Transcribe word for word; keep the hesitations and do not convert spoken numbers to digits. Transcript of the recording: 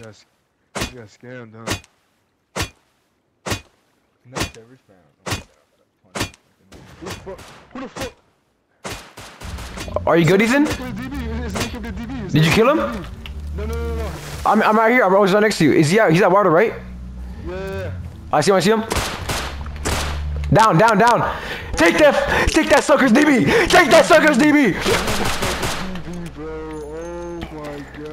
got, you got scammed, huh? Not that rich man. Who the fuck? Who the fuck? Are you good, Ethan? Did you kill him? No, no, no, no. I'm, I'm right here. I'm always right next to you. Is he out? He's at water, right? Yeah. I see him. I see him. Down, down, down. Take that. Take that sucker's D B. Take that sucker's D B.